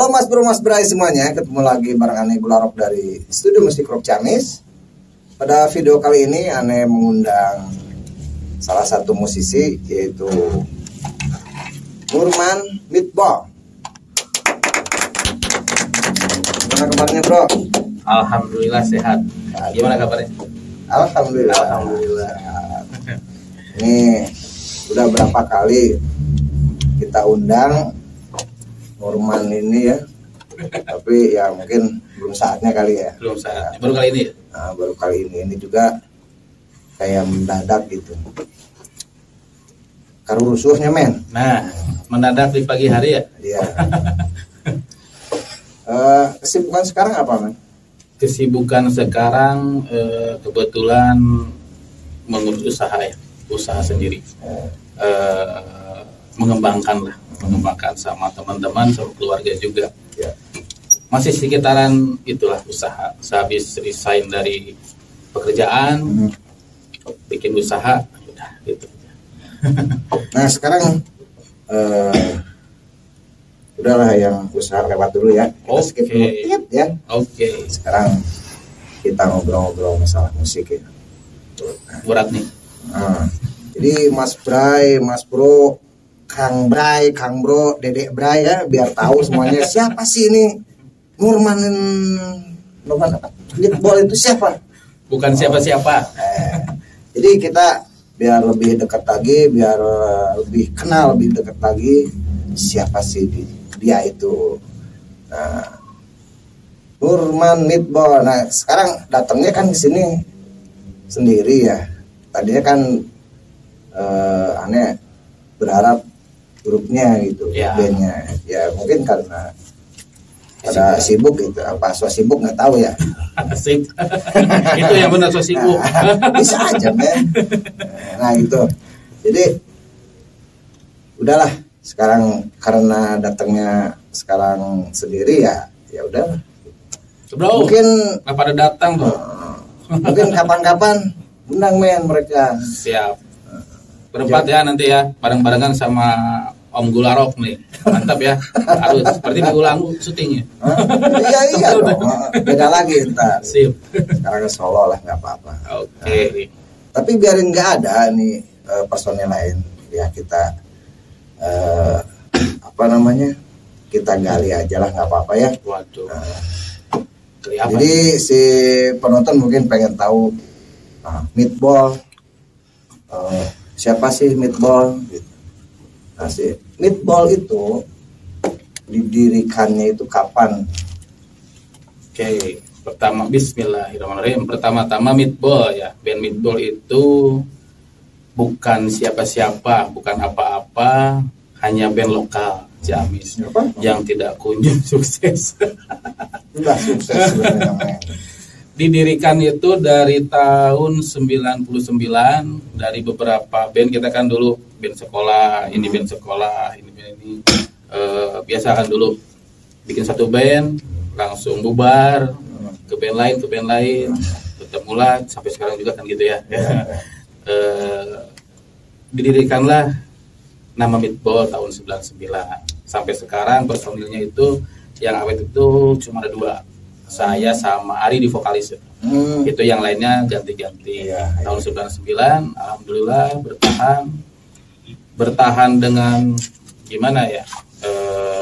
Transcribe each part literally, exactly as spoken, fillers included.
Mas Bro, Mas Bray semuanya, ketemu lagi bareng Ane Gularok dari Studio Musik Rock Ciamis. Pada video kali ini Ane mengundang salah satu musisi, yaitu Nurman Meatball. Gimana kabarnya, Bro? Alhamdulillah sehat. Gimana kabarnya? Alhamdulillah. Alhamdulillah. Ini udah berapa kali kita undang Nurman ini ya, tapi ya mungkin belum saatnya kali ya. Belum saatnya. Baru kali ini. Nah, baru kali ini ini juga kayak mendadak gitu. Karu rusuhnya men. Nah, mendadak di pagi hari ya. Iya. uh, kesibukan sekarang apa men? Kesibukan sekarang eh, kebetulan mengurus usaha ya, usaha sendiri. Eh. Eh, mengembangkan lah, mengembangkan sama teman-teman, sama keluarga juga. Ya. Masih sekitaran itulah usaha. Sehabis resign dari pekerjaan, hmm. bikin usaha, udah gitu. Nah sekarang uh, udahlah yang usaha lewat dulu ya. Kita skip dulu ya. Oke. Okay. Sekarang kita ngobrol-ngobrol masalah musik ya. Berat nih. Nah, jadi Mas Bray, Mas Bro, Kang Bray, Kang Bro, Dedek Bray ya, biar tahu semuanya siapa sih ini Nurman Nurman apa? Meatball itu siapa? Bukan siapa-siapa. Oh, eh, jadi kita biar lebih dekat lagi, biar lebih kenal, lebih dekat lagi siapa sih dia itu. Nah, Nurman Meatball. Nah, sekarang datangnya kan ke sini sendiri ya. Tadinya kan eh, aneh berharap grupnya gitu, ya. bandnya ya mungkin karena pada sibuk gitu, apa so sibuk nggak tahu ya. Asik. Itu yang benar so sibuk. Nah, bisa aja men. Nah gitu, jadi udahlah sekarang karena datangnya sekarang sendiri ya, ya udah. Bro, mungkin apa ada datang tuh. Mungkin kapan-kapan undang men mereka. Siap. Berempat ya nanti ya, bareng-barengan sama Om Gularok nih, mantap ya. Harus seperti diulang syutingnya. Iya iya dong, beda lagi ntar. Sip. Sekarang ke Solo lah nggak apa-apa. Oke. Okay. Nah, tapi biarin nggak ada nih uh, personel lain, ya kita uh, apa namanya, kita gali aja lah nggak apa-apa ya. Waduh. Nah, jadi si penonton mungkin pengen tahu uh, Meatball. Uh, siapa sih Meatball gitu. Nah si Meatball itu didirikannya itu kapan? Oke, okay. Pertama bismillahirrahmanirrahim. Pertama-tama Meatball ya, band Meatball itu bukan siapa-siapa, bukan apa-apa, hanya band lokal Ciamis apa? Yang tidak kunjung sukses. Sudah sukses sebenarnya. Didirikan itu dari tahun sembilan puluh sembilan, dari beberapa band. Kita kan dulu band sekolah, ini band sekolah, ini band ini e, biasa kan dulu bikin satu band langsung bubar ke band lain, ke band lain, tetap mulai sampai sekarang juga kan gitu ya. e, didirikanlah nama Meatball tahun sembilan puluh sembilan sampai sekarang. Personilnya itu yang awet itu cuma ada dua, saya sama Ari di vokalis. Hmm. Itu yang lainnya ganti-ganti. Ya, tahun ya. sembilan puluh sembilan alhamdulillah bertahan. Bertahan dengan gimana ya? E,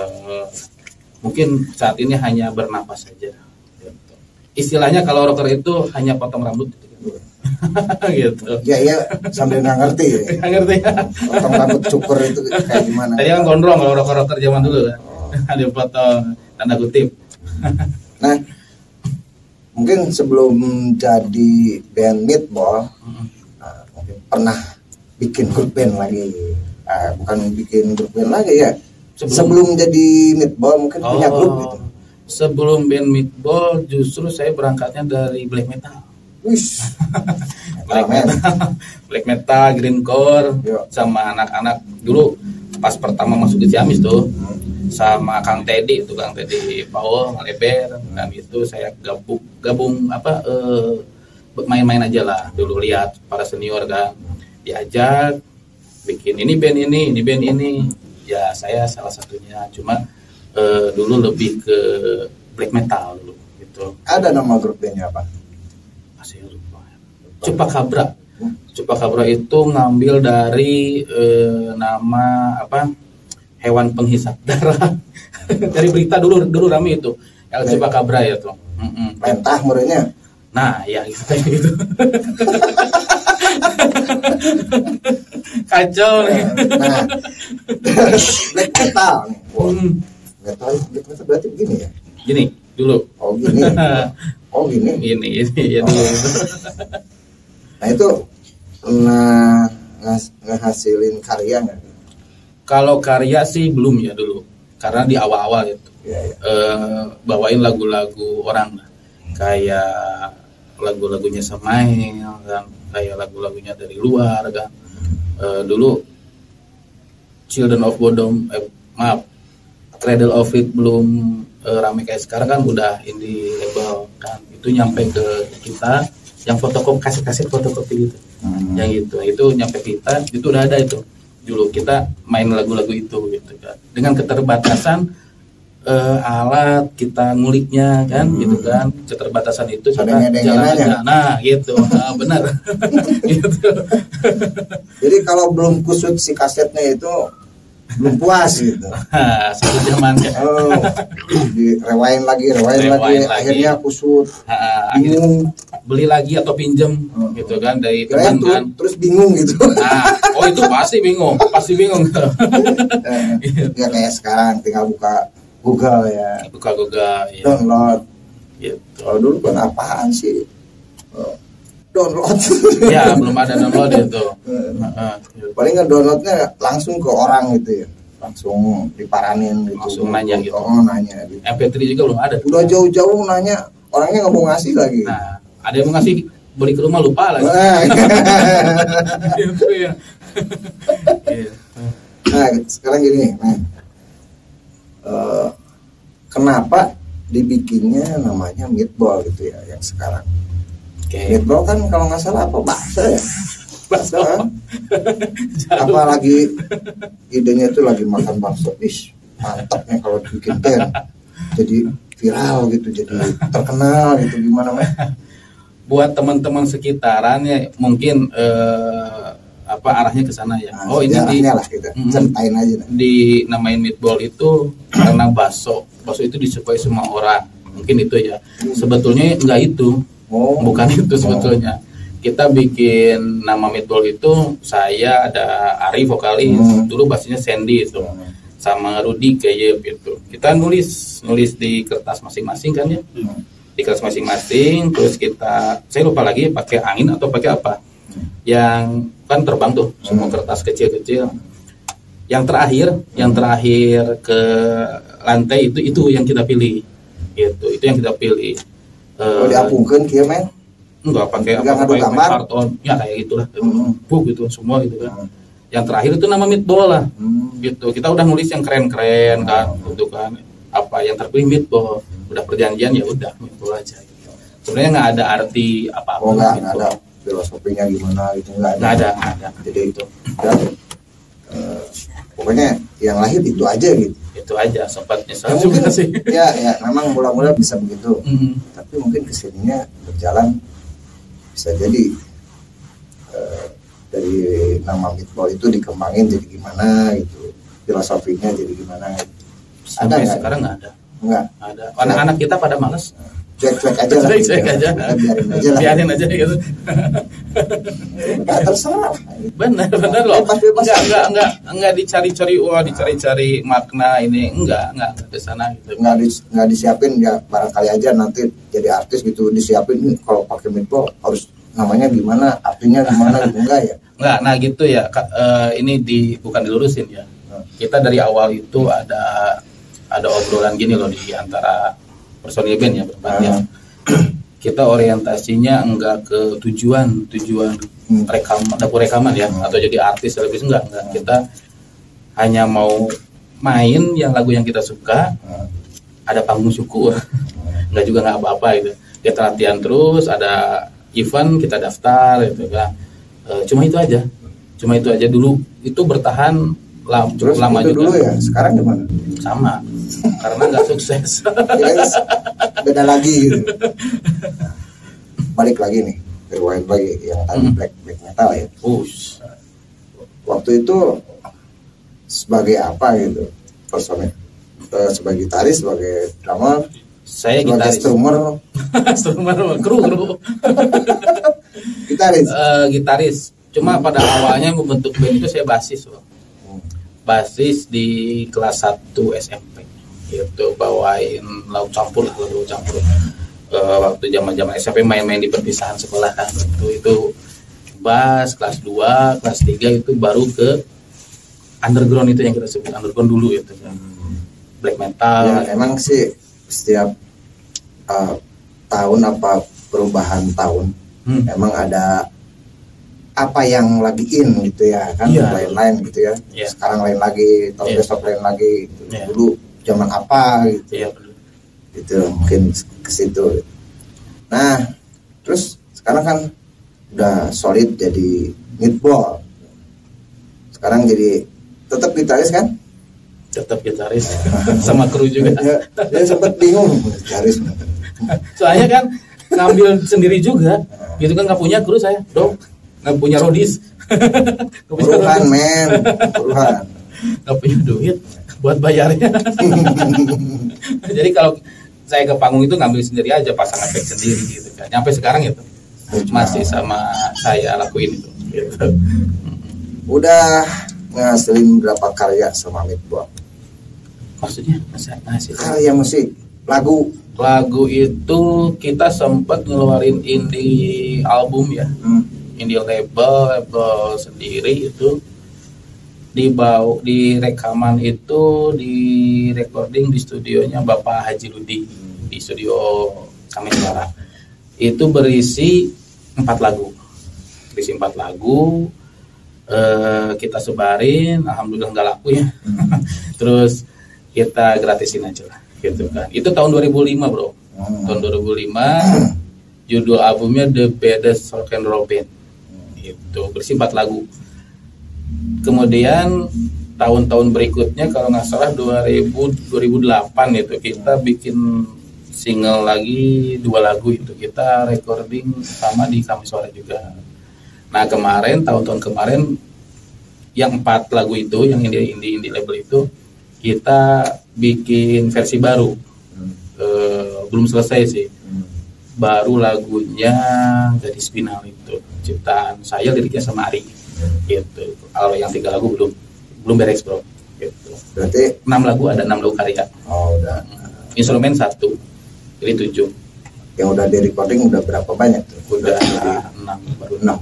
mungkin saat ini hanya bernapas saja. Gitu. Istilahnya kalau rocker itu hanya potong rambut gitu. Gitu. Ya iya, sambil nggak ngerti ya. Nggak ngerti ya. Potong rambut cukur itu kayak gimana? Tadi kan gondrong kalau rocker-rocker zaman dulu kan. Oh. Ada potong tanda kutip. Nah, mungkin sebelum jadi band Meatball, hmm. uh, mungkin pernah bikin grup band lagi, uh, bukan bikin grup band lagi ya. Sebelum, sebelum jadi Meatball mungkin oh, punya grup gitu. Sebelum band Meatball justru saya berangkatnya dari black metal. Wish. black metal, black metal, greencore, sama anak-anak dulu pas pertama masuk ke Ciamis tuh. Hmm. Sama Kang Teddy itu Kang Teddy Paul Maleber, dan itu saya gabung gabung apa eh, main-main aja lah dulu, lihat para senior kan diajak bikin ini band ini ini band ini ya, saya salah satunya. Cuma uh, dulu lebih ke black metal dulu gitu. Ada nama grup bandnya apa? Masih lupa. Chupacabra. Chupacabra itu ngambil dari uh, nama apa? Hewan penghisap darah. Dari berita dulu dulu rame itu. El Chupacabra ya tuh. Pentah murenya. Nah, ya gitu kayak gitu. Kacau nih. Nah, black metal nih. Wow. Hmm. Metal, black metal berarti begini ya? Gini dulu. Oh gini. Oh gini. Gini, ini ya dulu. Nah itu nah ngas, ngehasilin karya nggak? Kalau karya sih belum ya dulu, karena di awal-awal itu Ya, ya. eh, bawain lagu-lagu orang lah, kayak lagu-lagunya Samael kan, kayak lagu-lagunya dari luar kan. Eh, dulu Children of Bodom, eh, maaf, Cradle of It belum eh, rame kayak sekarang kan, udah indie label kan, itu nyampe ke kita, yang fotokopi kaset-kaset fotokopi gitu, Hmm. yang gitu, itu nyampe kita, itu udah ada itu. Dulu kita main lagu-lagu itu gitu kan, dengan keterbatasan uh, alat kita nguliknya kan, hmm. gitu kan, keterbatasan itu kita jalan aja. Nah gitu, nah, benar. Gitu. Jadi kalau belum kusut si kasetnya itu belum puas gitu. Nah, satu zaman ya. Oh, direwain lagi, rewain lagi, lagi, akhirnya kusut, nah, bingung, beli lagi atau pinjem, oh. gitu kan dari teman kan. Terus bingung gitu. Nah, oh itu pasti bingung, pasti bingung. Ya kayak sekarang tinggal buka Google ya. Buka Google. Ya. Download. Gitu. Kalau dulu kan apaan sih? Oh, download. Ya belum ada download itu. Paling ngedownloadnya langsung ke orang gitu ya, langsung diparanin gitu. Langsung nanya gitu. Oh nanya gitu. M P tiga juga belum ada. Udah jauh-jauh nanya, orangnya nggak mau ngasih lagi. Nah, ada yang mau ngasih, beli ke rumah lupa lagi. Nah, gitu ya. Nah sekarang gini, nah, uh, kenapa dibikinnya namanya meatball gitu ya yang sekarang? Okay. Meatball kan kalau nggak salah apa bakso ya? Bakso. Apalagi idenya itu lagi makan bakso, ish mantapnya kalau bikin band, jadi viral gitu, jadi terkenal gitu, gimana mah? Buat teman-teman sekitarannya mungkin eh, apa arahnya ke sana ya. Nah, oh ini di lah gitu. Ceritain aja. Nah. Di namain meatball itu karena bakso, bakso itu disukai semua orang, mungkin itu ya. Sebetulnya enggak itu. Oh, bukan itu sebetulnya. Oh. Kita bikin nama meatball itu, saya ada Ari vokalis, hmm. dulu bassnya Sandy itu, hmm. sama Rudy kayak gitu. Kita nulis nulis di kertas masing-masing kan ya, hmm. di kertas masing-masing. Terus kita, saya lupa lagi pakai angin atau pakai apa, hmm. yang kan terbang tuh semua hmm. kertas kecil-kecil. Yang terakhir, yang terakhir ke lantai itu itu yang kita pilih, gitu. Itu yang kita pilih. Oh, diapungkan kia men? Enggak pakai apa pakai karton ya kayak gitulah, mm-hmm. buk gitu semua gitu kan. Mm-hmm. Yang terakhir itu nama meatball lah, mm-hmm. gitu. Kita udah nulis yang keren-keren kan, mm-hmm. gitu kan. Apa yang terpilih meatball, udah perjanjian ya udah meatball aja. Gitu. Sebenarnya nggak ada arti apa-apa. Oh nggak gitu. Ada filosofinya gimana gitu nggak ada. Nggak ada, nggak ada. Jadi itu. Dan, uh, pokoknya yang lahir itu aja gitu. Itu aja sempat nyesal ya, juga mungkin, sih. Ya ya memang mula-mula bisa begitu, mm-hmm. tapi mungkin kesininya berjalan bisa jadi uh, dari nama meatball itu dikembangin jadi gimana gitu, filosofinya jadi gimana gitu. Sampai ada sekarang nggak ada. Nggak ada. Anak-anak kita pada males. Cuek-cuek aja lah. Cuek-cuek aja. Biarin aja lah. Biarin aja gitu. Nggak terserah. Benar, benar loh. Enggak, enggak, enggak, enggak dicari-cari wah, dicari-cari makna ini, enggak, enggak ke sana gitu. Enggak di, enggak disiapin ya barangkali aja nanti jadi artis gitu disiapin nih kalau pakai meatball harus namanya gimana, artinya gimana gitu enggak ya? Enggak, nah gitu ya. Uh, ini di bukan dilurusin ya. Kita dari awal itu ada ada obrolan gini loh di antara personil band ya berbanyak. Uh. Kita orientasinya enggak ke tujuan tujuan hmm. rekam dapur rekaman ya, hmm. atau jadi artis lebih enggak enggak. Hmm. Kita hanya mau main yang lagu yang kita suka, hmm. ada panggung syukur, hmm. enggak juga enggak apa-apa gitu. Kita latihan terus, ada event kita daftar gitu kan. E, cuma itu aja, cuma itu aja dulu. Itu bertahan lam, terus lama itu juga. Dulu ya, sekarang gimana? Sama. karena nggak sukses. Guys, beda lagi gitu. Nah, balik lagi nih, rewind lagi yang tadi hmm. black black metal ya. Ush. Waktu itu sebagai apa gitu personnya? Sebagai gitaris, sebagai drummer, saya sebagai gitaris. strummer, strummer, kru kru. Gitaris. Uh, gitaris. Cuma pada awalnya membentuk band itu saya basis loh. Basis di kelas satu S M P. Gitu, bawain lauk campur lah, lauk campur. Uh, waktu zaman-zaman S M P main-main di perpisahan sekolah kan. Itu itu bass kelas dua, kelas tiga itu baru ke underground itu yang kita sebut underground dulu itu kan. Black metal. Ya, emang sih setiap uh, tahun apa perubahan tahun hmm. emang ada apa yang lagi in gitu ya kan, yeah. lain-lain gitu ya. Yeah. Sekarang lain lagi, tahun yeah. besok lain lagi gitu. Yeah. Dulu zaman apa gitu. Yeah. Gitu mungkin ke situ. Nah, terus sekarang kan udah solid jadi meatball. Sekarang jadi tetap gitaris kan? Tetap gitaris sama kru juga. Ya, dia sempat bingung gitaris. Soalnya kan ngambil sendiri juga, gitu kan nggak punya kru saya, dong. Nggak punya rodis. Buruhan men, buruhan. Nggak punya duit buat bayarnya. Jadi kalau saya ke panggung itu ngambil sendiri aja, pasang efek sendiri gitu kan. Sampai sekarang itu masih sama saya lakuin itu. Gitu. Udah ngasilin berapa karya sama Meatball? Maksudnya ngasih karya musik, lagu. Lagu itu kita sempat ngeluarin indie album ya. Hmm. Indie label, label sendiri itu dibawa di rekaman itu di recording di studionya Bapak Haji Rudi di studio kami Suara. Itu berisi empat lagu, berisi empat lagu. Eh, kita sebarin, alhamdulillah nggak laku ya. Terus kita gratisin aja lah, gitu kan. Itu tahun dua ribu lima bro, tahun dua ribu lima. Judul albumnya The Baddest Rock and Roll Band. Itu berisi empat lagu. Kemudian tahun-tahun berikutnya kalau nggak salah dua ribu dua ribu delapan itu kita bikin single lagi dua lagu itu kita recording sama di Kami Suara juga. Nah kemarin tahun-tahun kemarin yang empat lagu itu yang indie indie indie label itu kita bikin versi baru. Hmm. E, belum selesai sih. Hmm. Baru lagunya Gadis Binal itu ciptaan saya, liriknya sama Ari. Gitu. Kalau yang tiga lagu belum belum beres bro. Gitu. Berarti enam lagu, ada enam lagu karya. Oh udah. Instrumen satu, jadi tujuh. Yang udah di recording udah berapa banyak tuh? Udah enam, baru enam.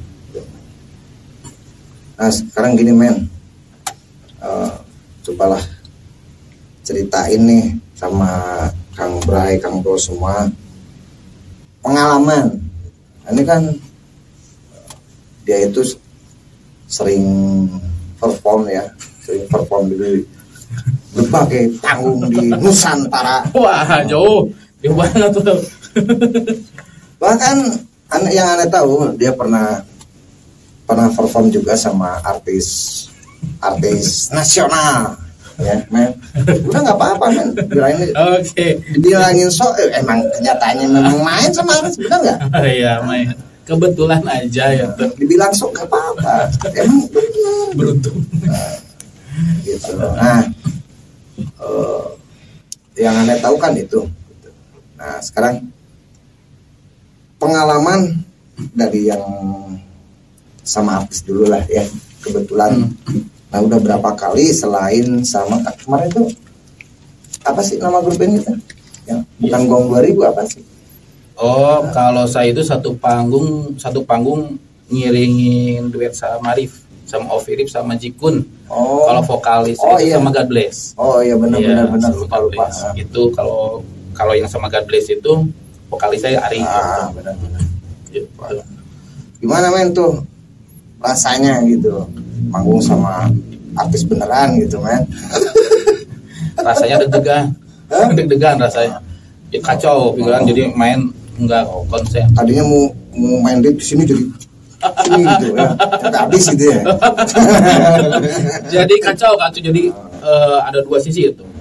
Nah sekarang gini men, uh, cobalah ceritain nih sama Kang Bray, Kang Bro semua pengalaman. Ini kan dia itu sering perform ya, sering perform di berbagai panggung di Nusantara. Wah jauh, jauh banget tuh. Bahkan yang aneh tahu dia pernah pernah perform juga sama artis artis nasional ya men. Udah nggak apa-apa men, bilangin oke okay. Dibilangin so eh, emang kenyataannya memang main sama artis, benar nggak? Oh, iya main kebetulan aja ya tuh. Dibilang so nggak apa-apa, emang benar beruntung. Nah, gitu. Nah uh, yang aneh tahu kan itu. Nah sekarang pengalaman dari yang sama artis dulu lah ya, kebetulan. Hmm. Nah udah berapa kali selain sama kemarin tuh apa sih nama grup band kita? Yang bukan yeah. Gong dua ribu apa sih? Oh nah. Kalau saya itu satu panggung satu panggung ngiringin duet sama Arif, sama Ovirip sama Jikun. Oh. Kalau vokalis oh, itu iya. Sama God Bless. Oh iya benar-benar benar lupa lupa. Itu kalau kalau yang sama God Bless itu vokalis saya Arif. Ah gitu. Benar-benar. Gitu. Gimana men tuh rasanya gitu manggung sama artis beneran gitu men? Rasanya deg-degan, deg-degan rasanya. Ya, kacau, pikiran oh. Jadi main enggak konsen. Tadinya mau mau main di sini jadi sini gitu ya, nggak habis gitu ya. Jadi kacau kacau. Jadi uh, ada dua sisi itu.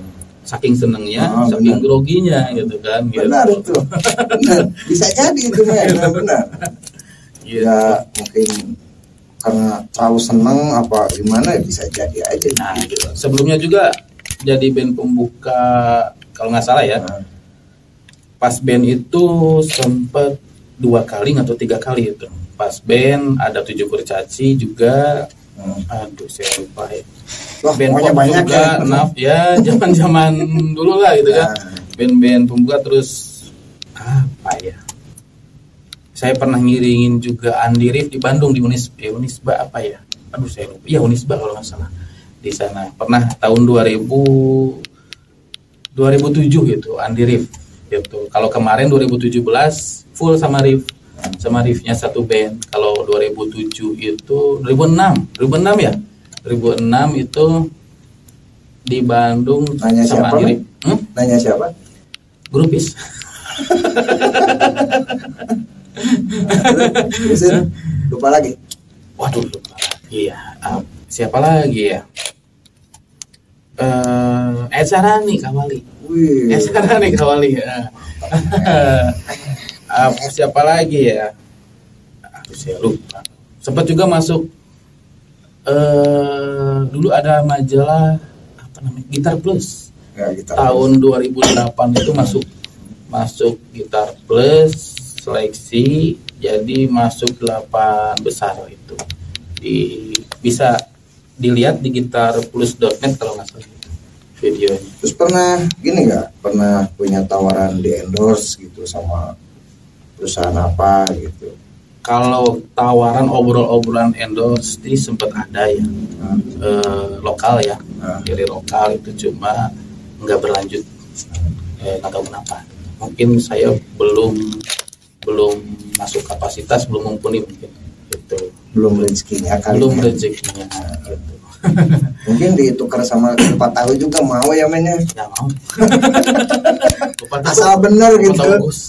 saking senengnya, Oh, saking benar. groginya gitu kan. Benar gitu. itu. Benar. Bisa jadi itu men, benar. Gitu. Ya mungkin karena terlalu seneng apa gimana ya bisa jadi aja. Nah, gitu. Sebelumnya juga jadi band pembuka kalau nggak salah ya. Nah, Pas band itu sempat dua kali atau tiga kali itu. Pas band ada Tujuh Kurcaci juga. hmm. Aduh, saya lupa ya. Wah, Band pokoknya pop banyak juga, ya. Naf ya, zaman-zaman dulu lah gitu kan. Nah, Band-band pembuka terus apa ya? Saya pernah ngiringin juga Andi Rif di Bandung di Unis, eh, Unisba apa ya? Aduh, saya lupa. Iya, Unisba kalau nggak salah. Di sana pernah tahun dua ribu dua ribu tujuh gitu Andi Rif gitu. Kalau kemarin dua ribu tujuh belas full sama Rif. Sama Rifnya satu band. Kalau dua ribu tujuh itu dua ribu enam, dua ribu enam ya? dua ribu enam itu di Bandung Nanya sama siapa, Andi Man? Rif. Hmm? Nanya siapa? Grupis. Terusin, lupa lagi. Waduh, lupa lagi ya. Ah, siapa lagi ya? Eh, Ed Sarani Kawali. Wih. Ed Sarani Kawali ya. Ah, siapa lagi ya? Aduh, saya lupa. Sempat juga masuk eh dulu ada majalah apa namanya? Gitar Plus. Ya, kita Tahun dua ribu delapan itu masuk masuk Gitar Plus seleksi, jadi masuk delapan besar itu. Di bisa dilihat di gitar plus dot net kalau nggak salah itu videonya. Terus pernah gini nggak? Pernah punya tawaran di endorse gitu sama perusahaan apa gitu? Kalau tawaran obrol-obrolan endorse ini sempat ada ya, Nah, eh, lokal ya, nah, dari lokal itu cuma nggak berlanjut, eh, nggak tahu kenapa. Mungkin saya belum belum masuk kapasitas, belum mumpuni mungkin gitu. belum rezekinya kali. Belum ya. rezekinya gitu. Mungkin ditukar sama kupat tahu juga mau ya mainnya. Nggak mau. Lupa tahu. Asal bener Lupa gitu. tahu, Gus.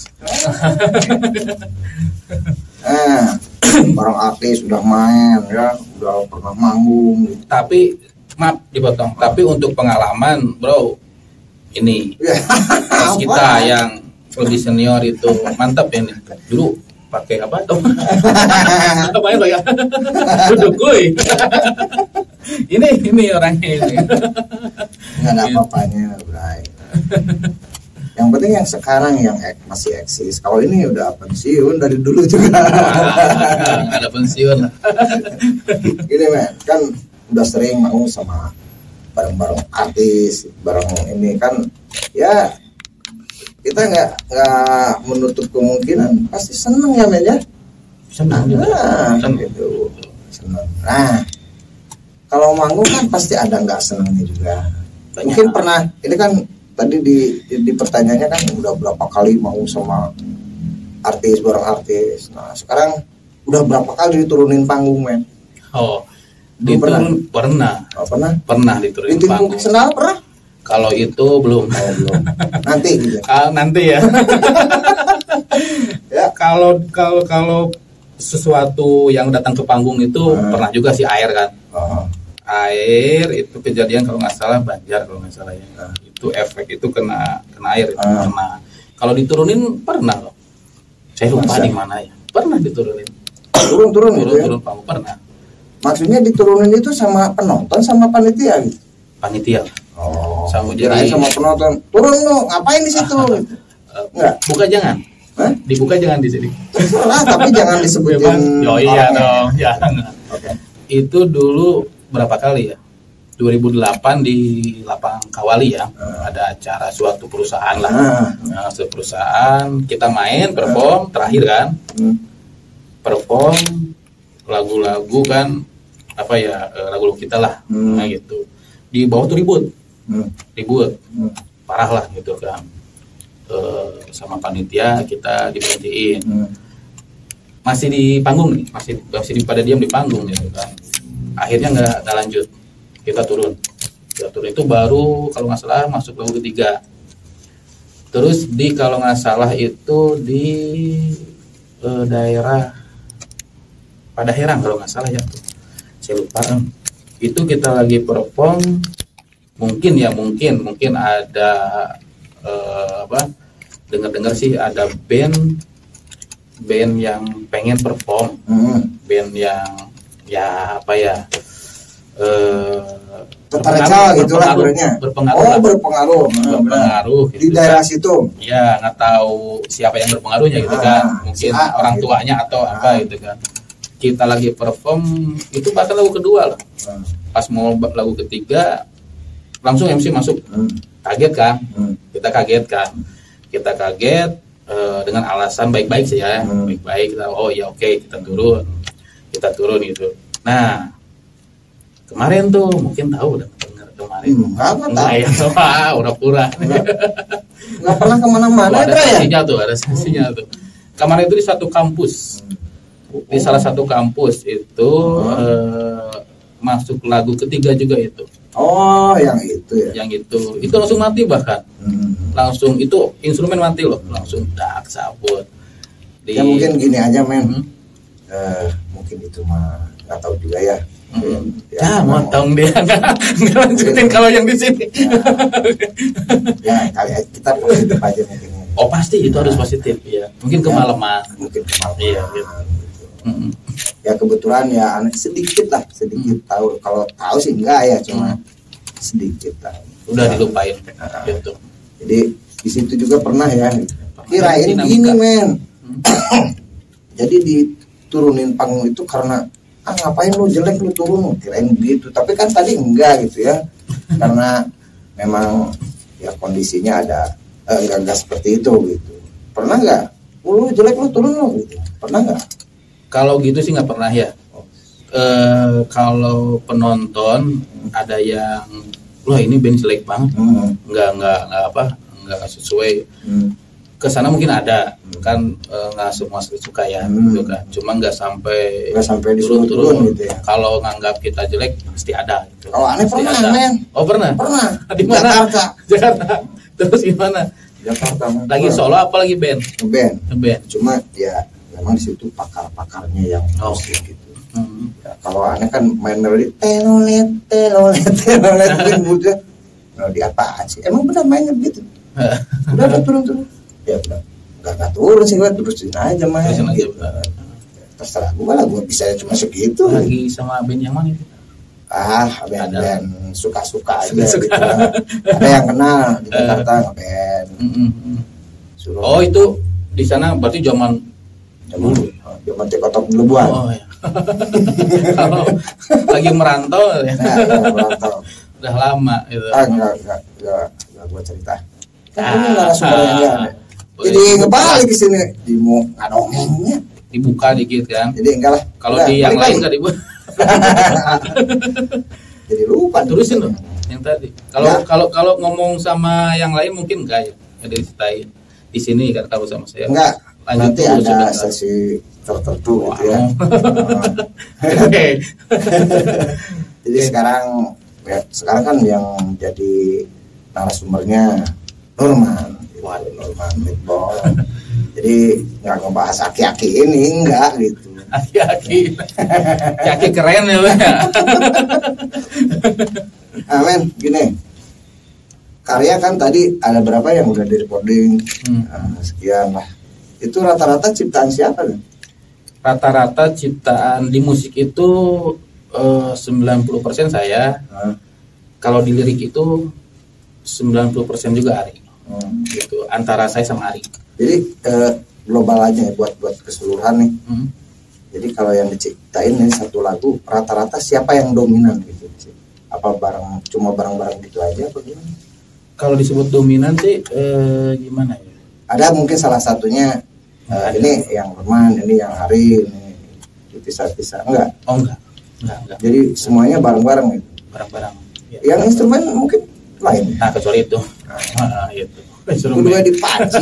Nah, orang artis sudah main ya, udah pernah manggung gitu. Tapi maaf dipotong. Tapi untuk pengalaman, bro, ini Ya, pas kita apa? yang lebih senior itu mantap ya nih. Dulu pakai apa tuh? Apa ya pakai? Duduk kuy. Ini ini orangnya ini. Nggak ada apa-apanya, Bray. Yang penting yang sekarang yang ek, masih eksis. Kalau ini udah pensiun dari dulu juga. Wah, nggak ada pensiun. Gini men, kan udah sering mau sama bareng-bareng artis, bareng ini kan, ya kita nggak nggak menutup kemungkinan pasti seneng ya men ya. Senang juga. Nah, Senang. gitu, seneng. Nah, kalau manggung kan pasti ada nggak senengnya juga. Banyak. Mungkin pernah, ini kan tadi di, di, di pertanyaannya kan udah berapa kali mau sama artis, bareng artis. Nah sekarang udah berapa kali diturunin panggung men? Oh, Belum diturun pernah. Oh, pernah? Pernah diturunin Di panggung. Sendal pernah? Kalau itu belum. Oh, belum. Nanti gitu. Kalau nanti ya. Ya. Kalau kalau kalau sesuatu yang datang ke panggung itu Hmm. pernah juga sih air kan. Oh, Air itu kejadian kalau nggak salah Banjar kalau nggak salah ya. Hmm. Itu efek itu kena kena air itu Hmm. pernah. Kalau diturunin pernah loh. Saya lupa Masa? di mana ya. Pernah diturunin. turun-turun gitu ya? Turun-turun panggung pernah. Maksudnya diturunin itu sama penonton sama panitia gitu? Panitia. Oh, Sama kirain jadi- sama penonton. Turun lu, ngapain di situ? Gitu. Eh, Enggak. buka jangan. Hah? Dibuka jangan di sini. Terserah, tapi jangan disebutin. Oh iya orangnya. dong, jangan. Oke. Itu dulu berapa kali ya? dua ribu delapan di Lapang Kawali ya. Hmm. Ada acara suatu perusahaan lah. Ah. Nah, suatu perusahaan kita main perform terakhir kan. Hmm. Perform lagu-lagu kan apa ya eh, lagu-lagu kita lah. Hmm. Nah gitu. Di bawah tuh ribut. Hmm. Ribut. Hmm. Parah lah gitu kan. Eh, sama panitia kita diberhentiin. Hmm. Masih di panggung nih, masih masih di, pada diam di panggung gitu kan. Akhirnya nggak nggak lanjut, kita turun. Kita turun itu baru kalau nggak salah masuk lagu ketiga. Terus di kalau nggak salah itu di eh, daerah Padaherang kalau nggak salah ya tuh. Saya lupa. Itu kita lagi perform mungkin ya mungkin mungkin ada eh, apa dengar-dengar sih ada band band yang pengen perform, hmm. band yang ya apa ya eh, tertarik gitulah sebenarnya. Berpengaruh. Oh, lah. berpengaruh. Berpengaruh gitu di daerah kan. situ. Ya, nggak tahu siapa yang berpengaruhnya gitu ah, kan. Mungkin si A, orang gitu. tuanya atau ah. apa gitu kan. Kita lagi perform itu bahkan lagu kedua loh. Hmm. Pas mau lagu ketiga langsung M C masuk. Hmm. Kaget kan? Hmm. Kita kaget kan. Kita kaget eh, dengan alasan baik-baik sih ya. Hmm. Baik-baik kita oh ya oke, kita turun. Kita turun gitu. Nah, kemarin tuh mungkin tahu udah dengar kemarin. Hmm, apa tahu? Ya, wah, pura-pura. Nggak pernah kemana-mana Oh, ada ya? saksinya tuh, ada saksinya tuh. Kemarin itu di satu kampus, di salah satu kampus itu Hmm. eh, masuk lagu ketiga juga itu. Oh, yang itu ya. Yang itu, itu langsung mati bahkan, Hmm. langsung itu instrumen mati loh, langsung dak sabut. Di, Ya mungkin gini aja men. Hmm. Eh, mungkin itu mah nggak tahu juga ya. Hmm. Ya, Ya, memang- motong dia nggak nggak lanjutin kalau yang di sini. Ya kali kita positif aja mungkin. Oh pasti itu harus positif ya. Mungkin kemalaman. Mungkin kemalaman. Iya, gitu. gitu. Mm-mm. Ya kebetulan ya aneh sedikit lah, sedikit tahu. Kalau tahu sih enggak ya, cuma sedikit lah. Udah Ya. dilupain Ah. gitu. Jadi di situ juga pernah ya. Pernah. Kirain Dinamika. gini men. Hmm. Jadi diturunin panggung itu karena ah ngapain lu jelek lu turun, kirain gitu. Tapi kan tadi enggak gitu ya. Karena memang ya kondisinya ada eh, enggak, enggak seperti itu gitu. Pernah enggak? Lu jelek lu turun lu gitu. Pernah enggak? Kalau gitu sih nggak pernah ya. Eh kalau penonton ada yang, wah ini band jelek banget, Hmm. nggak nggak nggak apa, nggak sesuai. Hmm. Kesana mungkin ada, kan eh, nggak semua suka ya, Hmm. gitu kan. Cuma nggak sampai Enggak sampai turun-turun. disuruh-turun gitu ya. Kalau nganggap kita jelek pasti ada. Gitu. Kalau aneh Pasti pernah, ada. men. Oh pernah. Pernah. Di mana? Jakarta. Jakarta. Terus gimana? Jakarta. Lagi solo apa lagi band? Ngeband. Ngeband. Cuma ya memang di situ pakar-pakarnya yang Oh. musik gitu. Hmm. Ya, kalau aneh kan main melodi telolet telolet telolet gitu. Melodi apa sih? Emang benar mainnya gitu? Udah udah turun turun. Ya udah. Gak, gak turun sih gue terusin aja main. Terusin aja, Gitu. benar. Terserah gue lah, gue bisa cuma segitu. Lagi sama band yang mana itu? Ah, band-band suka-suka aja. Suka-suka. Gitu. Ada yang kenal di Jakarta ngeband. Mm, mm, mm. Suruh Oh itu di sana berarti zaman zaman zaman cekotok duluan. oh ya. Kalau lagi merantau ya. Nah, ya, merantau. Udah lama itu. Ah, enggak, enggak, enggak, enggak gue cerita. Kan Ah, ini narasumber yang dia ada. boleh Jadi dibuka. ngebalik ke sini di mau ngadongengnya. Dibuka dikit kan. Jadi enggak lah. Kalau Udah, di yang balik lain lagi. nggak dibuka. Jadi lupa. Terusin loh yang tadi. Kalau Ya. kalau kalau ngomong sama yang lain mungkin enggak ya. Ada diceritain. Di sini kan kalau sama saya. Enggak. Lanjut Nanti dulu ada sebentar. sesi tertentu gitu ya. Wow. Oke. Jadi sekarang ya, sekarang kan yang jadi narasumbernya Nurman. Waduh, Nurman Meatball. Jadi nggak ngebahas aki-aki ini, enggak gitu. Aki-aki. Aki keren ya, Bang. Amin, gini. Karya kan tadi ada berapa yang udah di recording? Hmm. Nah, sekian lah. Itu rata-rata ciptaan siapa kan? Rata-rata ciptaan di musik itu eh, sembilan puluh persen saya. Nah, Kalau di lirik itu sembilan puluh persen juga Ari. hmm. Gitu. Antara saya sama Ari. Jadi eh, global aja ya buat buat keseluruhan nih. Hmm. Jadi kalau yang diciptain nih satu lagu rata-rata siapa yang dominan gitu? Apa bareng cuma bareng-bareng gitu aja apa gimana? Kalau disebut dominan sih eh, gimana ya? Ada mungkin salah satunya eh, Ada. ini yang Herman, ini yang Hari, ini dipisah-pisah enggak? Oh enggak. Enggak, enggak. Jadi semuanya bareng-bareng gitu. Barang-barang. Ya. Yang instrumen mungkin lain. Nah, kecuali itu. Ah, itu. Instrumen. Kedua dipancing.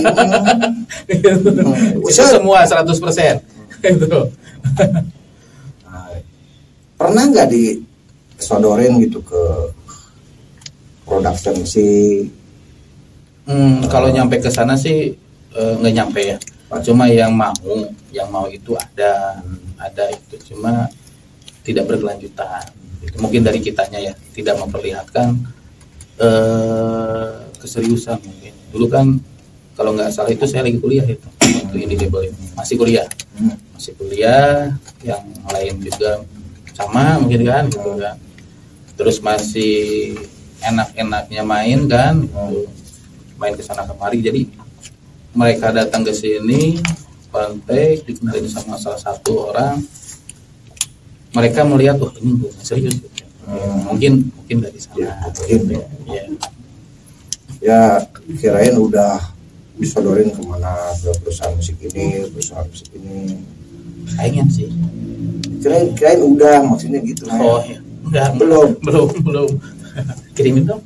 Itu semua seratus persen. Itu. Nah, pernah nggak disodorin gitu ke production musik? Hmm, kalau nyampe ke sana sih eh, nggak nyampe ya. Cuma yang mau, yang mau itu ada, ada itu. Cuma tidak berkelanjutan. Itu mungkin dari kitanya ya, tidak memperlihatkan eh, keseriusan mungkin. Dulu kan kalau nggak salah itu saya lagi kuliah itu waktu ini label ini masih kuliah, masih kuliah, yang lain juga sama mungkin kan, gitu kan. Terus masih enak-enaknya main kan, gitu. Main ke sana kemari. Jadi mereka datang ke sini, kontak, dikenalin sama salah satu orang. Mereka melihat, wah ini gue serius. Gitu. Hmm. Mungkin mungkin dari sana. Ya, mungkin ya. Ya. Ya kirain udah disodorin kemana, ke perusahaan musik ini, perusahaan musik ini. Kayaknya sih. Kirain kirain udah, maksudnya gitu. Oh ya. Enggak, belum, belum, belum. Kirimin dong.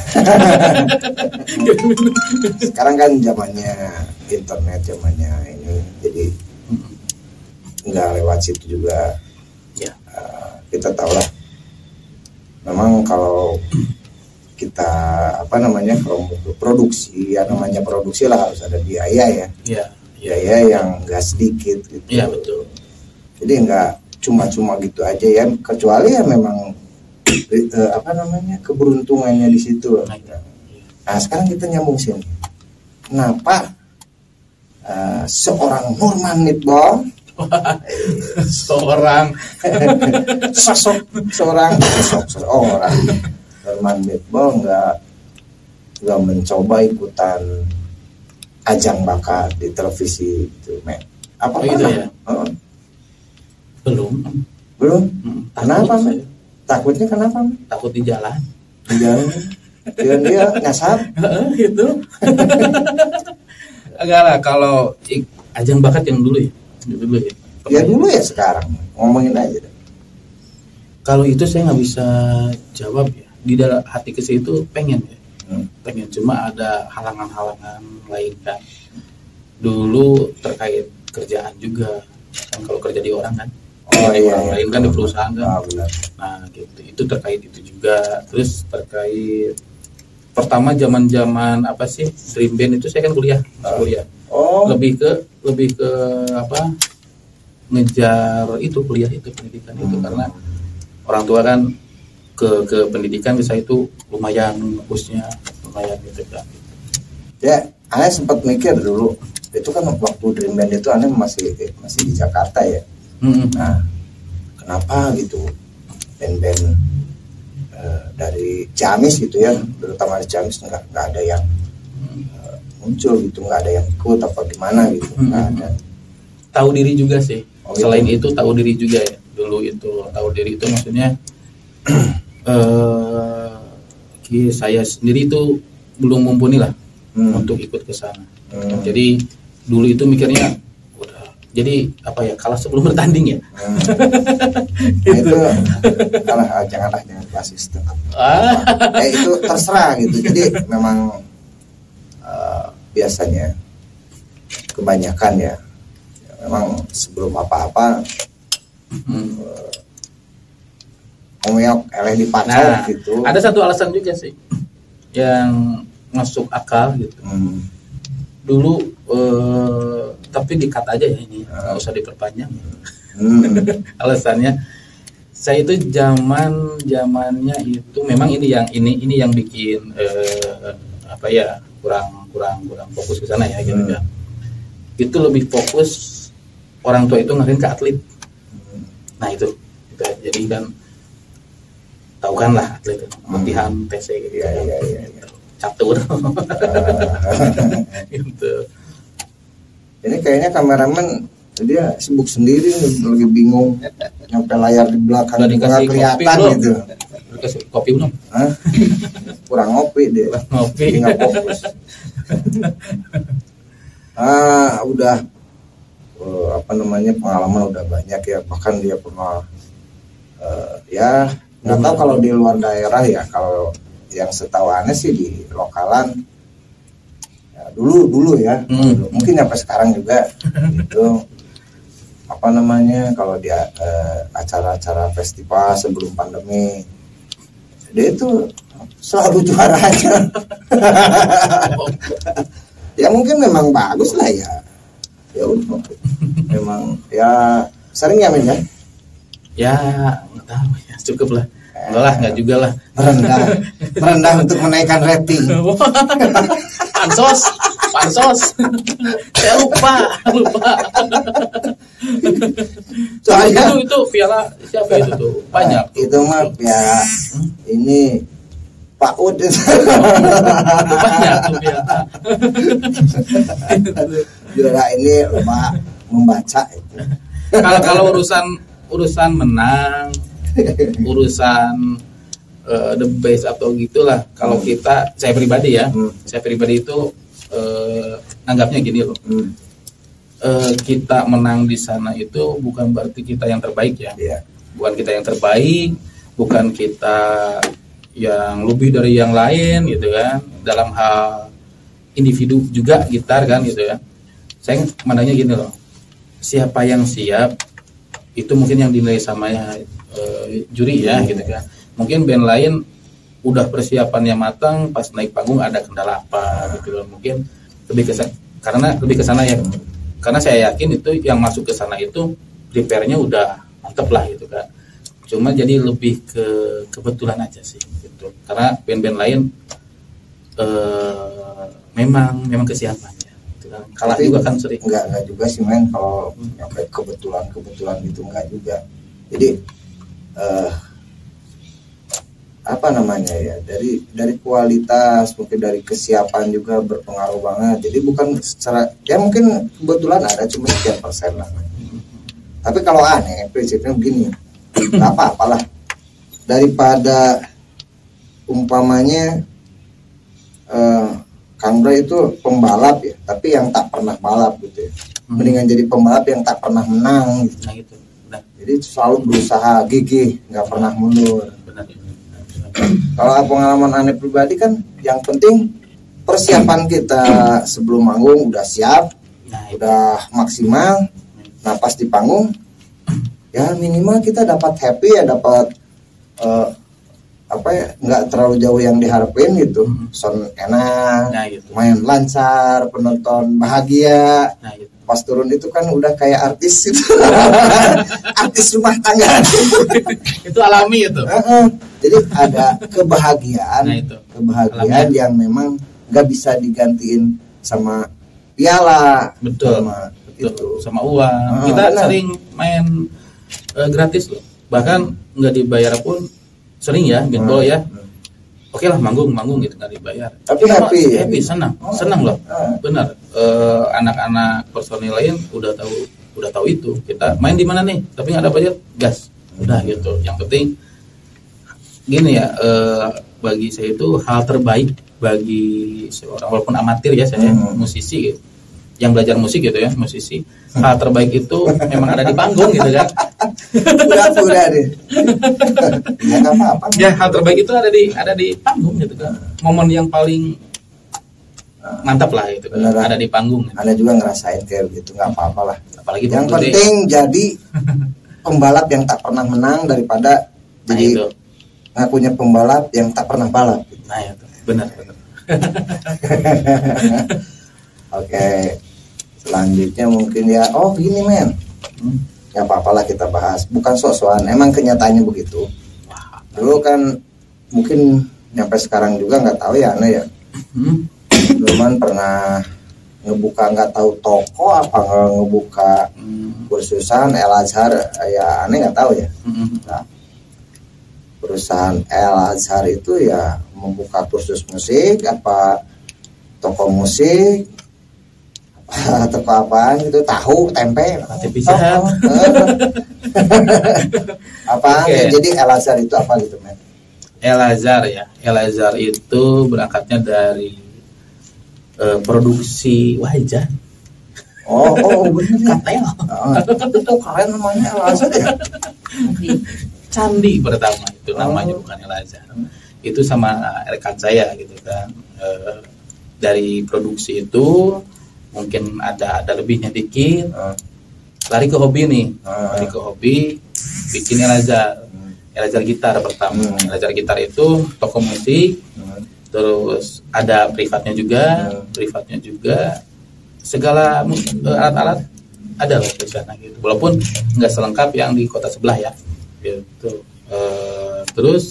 Sekarang kan zamannya internet, zamannya ini, jadi nggak lewat situ juga. Ya. Uh, kita tahu lah. Memang kalau kita apa namanya kalau produksi, ya namanya produksi lah harus ada biaya ya. Ya. Biaya yang nggak sedikit gitu. Iya betul. Jadi nggak cuma-cuma gitu aja ya, kecuali ya memang eh, apa namanya keberuntungannya di situ. Nah sekarang kita nyambung sini. Kenapa uh, seorang Nurman Nitbol seorang sosok seorang sosok seorang Nurman Nitbol nggak nggak mencoba ikutan ajang bakat di televisi itu, men? Apa oh, gitu ya? Oh. Belum. Belum? Hmm, kenapa, takut, men? Takutnya kenapa, men? Takut di jalan. Di jalan. Dia dia nyasar. Gitu. Agak lah kalau ik, ajang bakat yang dulu ya. Dulu ya. Ya dulu ya sekarang. Ngomongin aja deh. Kalau itu saya nggak bisa jawab ya. Di dalam hati ke situ pengen ya. Hmm. Pengen, cuma ada halangan-halangan lain kan. Dulu terkait kerjaan juga. Kan kalau kerja di orang kan. Oh di iya, orang iya. lain kan di perusahaan kan. Ah, benar. Nah gitu, itu terkait itu juga. Terus terkait pertama zaman-zaman apa sih Dream Band itu saya kan kuliah, Ah. kuliah. Oh. Lebih ke lebih ke apa? Ngejar itu kuliah itu pendidikan itu Hmm. karena orang tua kan ke ke pendidikan saya itu lumayan bagusnya, lumayan gitu kan. Ya, aneh sempat mikir dulu. Itu kan waktu Dream Band itu aneh masih masih di Jakarta ya. Hmm. Nah, kenapa gitu band-band uh, dari Ciamis gitu ya, terutama di Ciamis nggak nggak ada yang uh, muncul gitu, nggak ada yang ikut apa gimana gitu, nggak Hmm. ada. Tahu diri juga sih. Oh, gitu. Selain itu tahu diri juga ya. Dulu itu tahu diri itu maksudnya eh saya sendiri itu belum mumpuni lah Hmm. untuk ikut ke sana. Hmm. Jadi dulu itu mikirnya udah jadi apa ya kalah sebelum bertanding ya. Hmm. Nah, itu kalah, ah, janganlah jangan klasis itu. Ah. Eh, itu terserah gitu. Jadi memang uh, biasanya kebanyakan ya, ya memang sebelum apa-apa Hmm. uh, ngomeok eleh di pacar Nah, gitu. ada satu alasan juga sih yang masuk akal gitu. Hmm. Dulu eh, tapi di-cut aja ya ini, nggak usah diperpanjang. Hmm. Alasannya saya itu zaman zamannya itu memang ini yang ini ini yang bikin eh, apa ya kurang kurang kurang fokus ke sana ya gitu Hmm. kan. Itu lebih fokus orang tua itu ngarahin ke atlet. Nah itu, itu jadi kan tahu kan lah atlet latihan T C gitu Iya, kan. iya, iya, iya. Catur. Ah. Gitu. Ini kayaknya kameramen dia sibuk sendiri nih, lagi bingung nyampe layar di belakang Udah nggak dikasih kelihatan kopi belum? gitu. Dikasih kopi belum? Hah? Kurang ngopi deh. Ngopi. Nggak fokus. Ah, udah eh, apa namanya pengalaman udah banyak ya, bahkan dia pernah eh, ya nggak tahu kalau di luar daerah ya, kalau yang setahu aneh sih di lokalan ya, dulu dulu ya Hmm. dulu. Mungkin sampai sekarang juga gitu apa namanya kalau dia eh, acara-acara festival sebelum pandemi dia itu selalu juara aja. Ya mungkin memang bagus lah ya. Ya udah. Memang ya sering ya men ya. Ya nggak tahu ya cukup lah. Enggak lah, enggak juga lah. Merendah, merendah untuk menaikkan rating. Pansos, pansos. Saya lupa, lupa. Soalnya itu, itu piala siapa itu tuh? Banyak. Nah, itu mah piala hmm? ini Pak Ud itu. Itu banyak tuh piala. Juara ini lupa membaca itu. Kalau kalau urusan urusan menang, urusan uh, the best atau gitulah. Kalau hmm. kita, saya pribadi ya, hmm. saya pribadi itu uh, anggapnya gini loh. Hmm. Uh, kita menang di sana itu bukan berarti kita yang terbaik ya. Yeah. Bukan kita yang terbaik, bukan kita yang lebih dari yang lain gitu kan. Dalam hal individu juga gitar kan gitu ya. Saya mandangnya gini loh. Siapa yang siap itu mungkin yang dinilai sama ya, e, juri ya gitu kan. Mungkin band lain udah persiapannya matang, pas naik panggung ada kendala apa gitu kan. Mungkin lebih ke karena lebih ke sana ya. Karena saya yakin itu yang masuk ke sana itu prepare-nya udah mantep lah gitu kan. Cuma jadi lebih ke kebetulan aja sih gitu. Karena band-band lain e, memang memang kesiapannya. Kalah tapi juga kan sering. Enggak, enggak juga sih men kalau nyampe kebetulan-kebetulan gitu enggak juga. Jadi eh, apa namanya ya, dari dari kualitas mungkin dari kesiapan juga berpengaruh banget. Jadi bukan secara ya mungkin kebetulan ada cuma sekian persen lah. Tapi kalau aneh prinsipnya begini, enggak apa-apalah daripada umpamanya eh, Kang Bray itu pembalap ya, tapi yang tak pernah balap gitu ya. Mendingan jadi pembalap yang tak pernah menang gitu. Nah gitu. Nah. Jadi selalu berusaha gigih, nggak pernah mundur. Benar. Kalau pengalaman aneh pribadi kan, yang penting persiapan kita sebelum manggung udah siap, nah, udah maksimal. Nah pas di panggung, ya minimal kita dapat happy ya, dapat uh, apa ya, nggak terlalu jauh yang diharapin gitu, sound enak, nah, gitu. Main lancar, penonton bahagia, nah, gitu. Pas turun itu kan udah kayak artis gitu. Artis rumah tangga. Itu alami itu. Uh-uh. Jadi ada kebahagiaan, nah, itu. kebahagiaan alami. Yang memang nggak bisa digantiin sama piala, betul, sama, betul. Itu. Sama uang. Uh, Kita benar. Sering main uh, gratis loh, bahkan nggak dibayar pun. Sering ya, gitu hmm. ya. Oke lah, manggung, manggung gitu nggak dibayar. Tapi happy, ya? happy, senang, oh. senang loh. Hmm. Benar. Uh, anak-anak personil lain udah tahu, udah tahu itu. Kita main di mana nih? Tapi nggak ada budget, gas. Udah gitu. Yang penting gini ya, uh, bagi saya itu hal terbaik bagi seorang walaupun amatir ya, saya hmm. musisi gitu. Yang belajar musik gitu ya, musisi, hal terbaik itu memang ada di panggung gitu kan. Pura-pura deh. Ya nggak apa-apa. Ya hal terbaik itu ada di ada di panggung gitu kan. Momen yang paling mantap lah itu kan. Beneran. Ada di panggung. Gitu. Anda juga ngerasain kayak gitu, nggak apa-apa lah. Apalagi yang penting deh. Jadi pembalap yang tak pernah menang daripada nah, jadi itu. Ngakunya pembalap yang tak pernah balap. Nah itu benar benar. Oke, selanjutnya mungkin ya, oh gini men, hmm. ya apa-apalah kita bahas, bukan sok-sokan, emang kenyataannya begitu. Dulu kan mungkin nyampe sekarang juga nggak tahu ya, aneh ya. Hmm. Dulu kan pernah ngebuka nggak tahu toko apa ngebuka hmm. kursusan El Azhar, ya aneh nggak tahu ya. Hmm. Nah, perusahaan El Azhar itu ya membuka kursus musik apa toko musik. Atau apa-apaan gitu, tahu, tempe, pisang. Apa okay. Jadi El Azhar itu apa gitu men? El Azhar ya, El Azhar itu berangkatnya dari uh, produksi wajan. Oh, oh bener ya. Katel. Oh, itu keren namanya El Azhar ya. Candi pertama itu namanya oh. Bukan El Azhar. Itu sama rekan saya gitu kan. Uh, dari produksi itu mungkin ada ada lebihnya dikit, uh. lari ke hobi nih, uh. lari ke hobi, bikin El Azhar, uh. El Azhar gitar pertama, uh. El Azhar gitar itu toko musik, uh. terus ada privatnya juga, uh. privatnya juga, segala alat-alat ada loh di sana gitu, walaupun nggak selengkap yang di kota sebelah ya, gitu. Uh, terus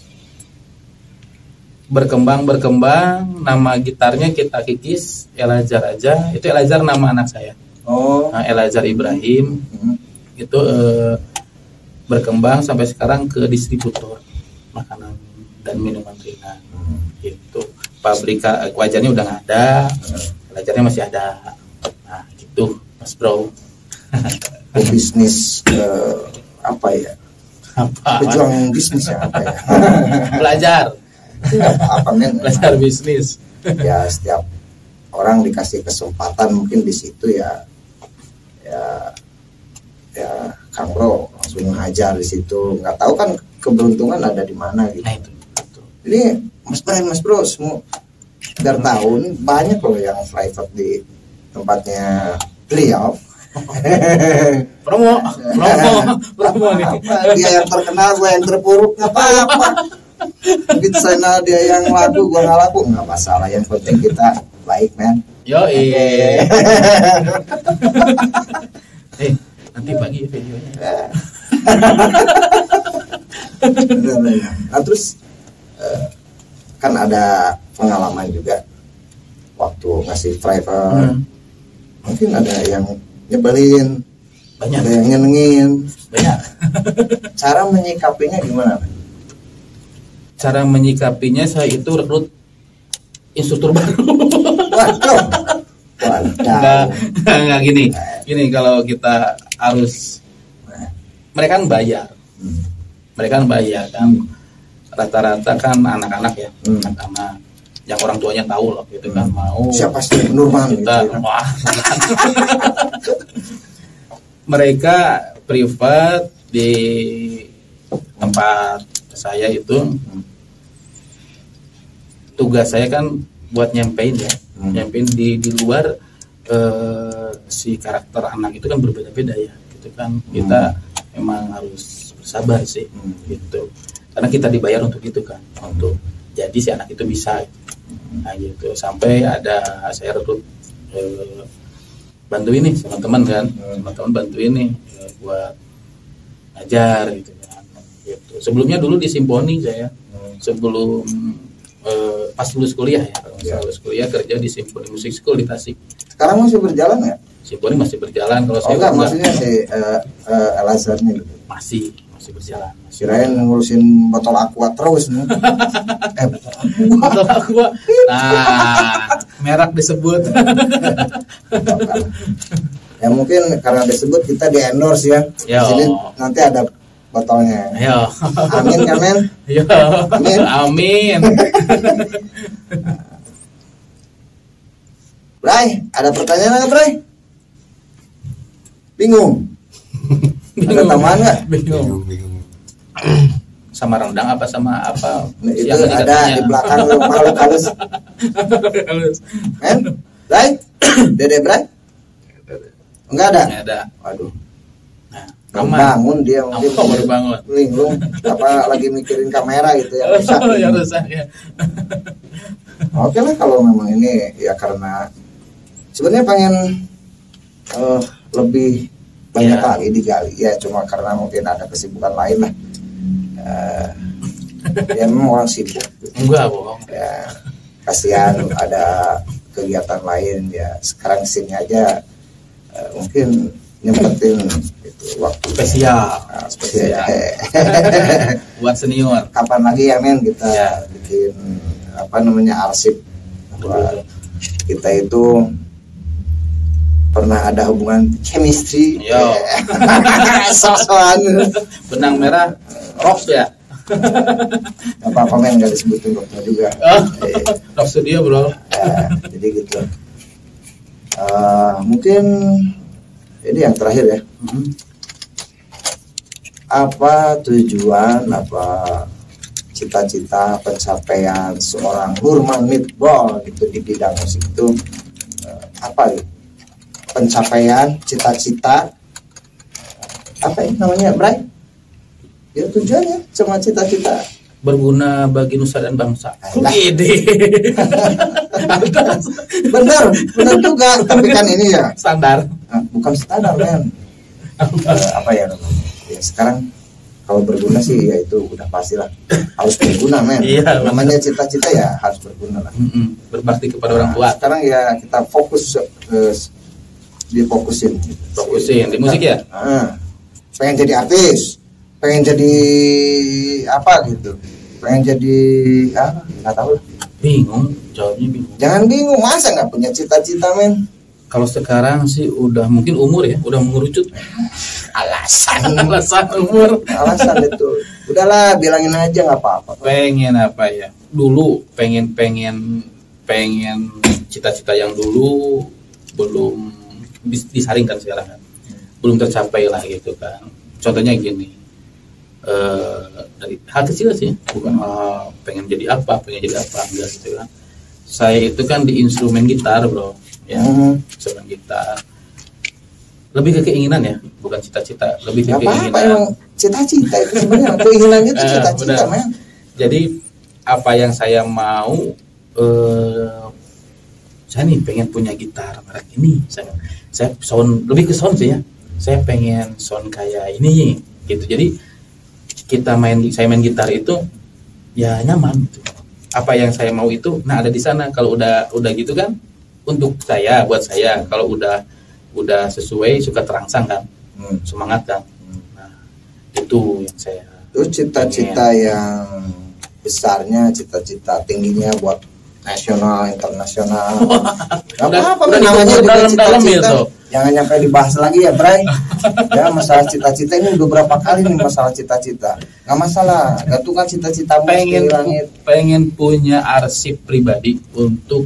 berkembang berkembang nama gitarnya kita kikis Elazar aja. Itu Elazar nama anak saya. Oh, Nah, Elazar Ibrahim. hmm. Itu eh, berkembang sampai sekarang ke distributor makanan dan minuman ringan. Hmm. Gitu. Pabrika wajarnya udah nggak ada, Elazarnya masih ada. Nah, gitu, Mas Bro. Bisnis eh, apa ya? Apa? Pejuang bisnis ya apa ya? Belajar. Apa men? Belajar bisnis. Ya setiap orang dikasih kesempatan mungkin di situ ya ya ya Kang Bro langsung ngajar di situ. Nggak tahu kan keberuntungan ada di mana gitu. Nah, itu. Itu. Jadi Mas Bro, Mas Bro semua biar tahu nih banyak loh yang private di tempatnya beliau. Promo, promo, promo nih. Apa, dia yang terkenal, gue yang terpuruk, nggak apa-apa. Mungkin sana dia yang laku, gue nggak laku, nggak masalah. Yang penting kita baik, men. Yo, iya. Eh, nanti bagi videonya. Nah terus eh, kan ada pengalaman juga waktu ngasih private. Hmm. Mungkin ada yang nyebelin, Banyak, ada yang nyenengin. banyak. Cara menyikapinya gimana? Cara menyikapinya saya itu rekrut instruktur baru. Waduh, Enggak, waduh. enggak gini. Gini kalau kita harus mereka kan bayar. Hmm. Mereka kan bayar kan. Rata-rata kan anak-anak ya, Hmm. anak-anak yang orang tuanya tahu loh gitu kan mau Siapa sih Nurman gitu kita ya? wah, mereka privat di tempat saya itu tugas saya kan buat nyampein ya, Hmm. nyampein di di luar eh, si karakter anak itu kan berbeda-beda ya, gitu kan kita memang harus bersabar sih, Hmm. gitu karena kita dibayar untuk itu kan, untuk jadi si anak itu bisa. Nah gitu sampai ada saya rekrut eh, bantu ini teman-teman kan, teman-teman bantu ini eh, buat ngajar gitu kan. Gitu. Sebelumnya dulu di Simponi saya sebelum eh, pas lulus kuliah ya, kalau Ya. lulus kuliah kerja di Simponi Music School di Tasik. Sekarang masih berjalan nggak? Simponi masih berjalan kalau Oh saya enggak, enggak, maksudnya si uh, uh, Elazarnya gitu. masih masih berjalan. Masih Kirain ngurusin botol aqua terus nih. eh botol aqua. Betul aku. Nah, merek disebut. Ya mungkin karena disebut kita di endorse ya. Yo. Di sini nanti ada botolnya. Ayo. Amin kan men? Yo. Amin. Amin. Bray, ada pertanyaan nggak Bray? Bingung? Ada tambahan nggak? Bingung. Sama rendang apa sama apa? Nah, itu Siang ini ada katanya. di belakang makhluk halus. Halus. Men, Bray, Dede Bray? Enggak ada. Nggak ada. Waduh. Nah, Baru aman. bangun dia mungkin Apa baru bangun? linglung apa lagi mikirin kamera gitu ya rusak. Oh, yang rusak ya. Oke lah kalau memang ini ya karena sebenarnya pengen eh, lebih banyak Ya. lagi digali ya cuma karena mungkin ada kesibukan lain lah. Eh, ya memang orang sibuk Enggak bohong. ya kasihan ada kegiatan lain ya sekarang sini aja eh, mungkin nyempetin itu waktu Spesial. Nah, spesial. Buat senior. Kapan lagi ya men kita Ya. bikin apa namanya arsip buat kita itu pernah ada hubungan chemistry. Yo. Sosokan. Benang merah Rox ya. Apa apa men nggak disebutin dokter juga. Oh, Eh, Rox Studio bro. ya, jadi gitu. Eh, mungkin ini yang terakhir ya. Hmm. Apa tujuan apa cita-cita pencapaian seorang Nurman Mitbol gitu di bidang musik itu eh, apa gitu? Pencapaian cita-cita apa ini namanya Bray? Ya tujuannya sama cita-cita Berguna bagi nusa dan bangsa. Alah. Ide. bener bener juga tapi kan ini ya Standar. eh, bukan standar men. Eh, apa ya namanya? Ya sekarang kalau berguna sih ya itu udah pastilah harus berguna men. Iya, namanya cita-cita ya harus berguna lah. Mm-mm. Berbakti kepada Nah, orang tua. sekarang ya kita fokus eh, difokusin Fokusin di musik ya. Nah, pengen jadi artis, pengen jadi apa gitu, pengen jadi apa nggak tahu lah. Bingung, jawabnya bingung. Jangan bingung, masa nggak punya cita-cita men. Kalau sekarang sih udah mungkin umur ya, udah mengerucut. Alasan Alasan umur. alasan itu udahlah bilangin aja nggak apa-apa. Pengen apa ya? Dulu pengen pengen pengen cita-cita yang dulu belum dis- disaringkan sekarang kan. Belum tercapai lah gitu kan. Contohnya gini. Eh, dari hal kecil sih, bukan hal pengen jadi apa, pengen jadi apa enggak gitu kan. Saya itu kan di instrumen gitar, Bro. Ya, Hmm. instrumen gitar. Lebih ke keinginan ya, bukan cita-cita, lebih ke Gak keinginan. apa-apa emang cita-cita itu sebenarnya keinginan itu Eh, cita-cita benar. men. Jadi apa yang saya mau, eh, saya nih pengen punya gitar merek ini. Saya, saya sound lebih ke sound sih ya. Saya pengen sound kayak ini gitu. Jadi kita main, saya main gitar itu ya nyaman gitu. Apa yang saya mau itu, nah ada di sana. Kalau udah udah gitu kan, untuk saya, buat saya, kalau udah udah sesuai suka terangsang kan, Hmm. semangat kan. Nah, itu yang saya Itu cita-cita yang besarnya, cita-cita tingginya buat nasional, internasional. Gak Udah- apa-apa udah men, namanya dikubur juga dalam-dalam cita-cita. gitu. Jangan nyampe dibahas lagi ya Bray. Ya masalah cita-cita ini udah berapa kali nih masalah cita-cita. Gak masalah, gantungan cita-citamu pengen di langit. pengen punya arsip pribadi untuk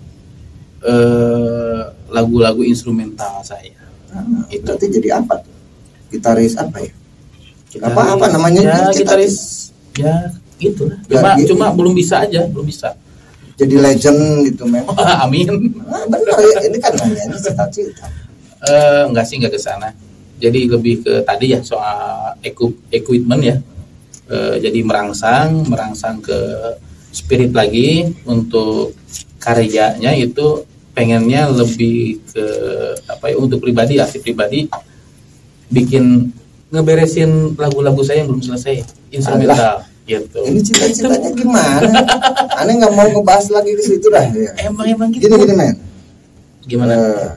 eh, lagu-lagu instrumental saya. Nah, Itu. berarti jadi apa tuh? Gitaris apa ya? Gitaris- Apa-apa namanya ya, juga gitaris ya gitu lah. Ya, Cuma gitu. cuma belum bisa aja, belum bisa. Jadi legend gitu men. Amin. Nah, benar ya, ini kan namanya cita-cita. Eh, enggak sih, enggak ke sana. Jadi lebih ke tadi ya soal eku- equipment ya. Eh, jadi merangsang, merangsang ke spirit lagi untuk karyanya itu pengennya lebih ke apa ya, untuk pribadi, arti pribadi, bikin ngeberesin lagu-lagu saya yang belum selesai instrumental gitu. Ini cita-citanya gimana? Aneh nggak mau ngebahas lagi ke situ dah. Ya. Emang emang gitu. Gini gini men. Gimana? Eh,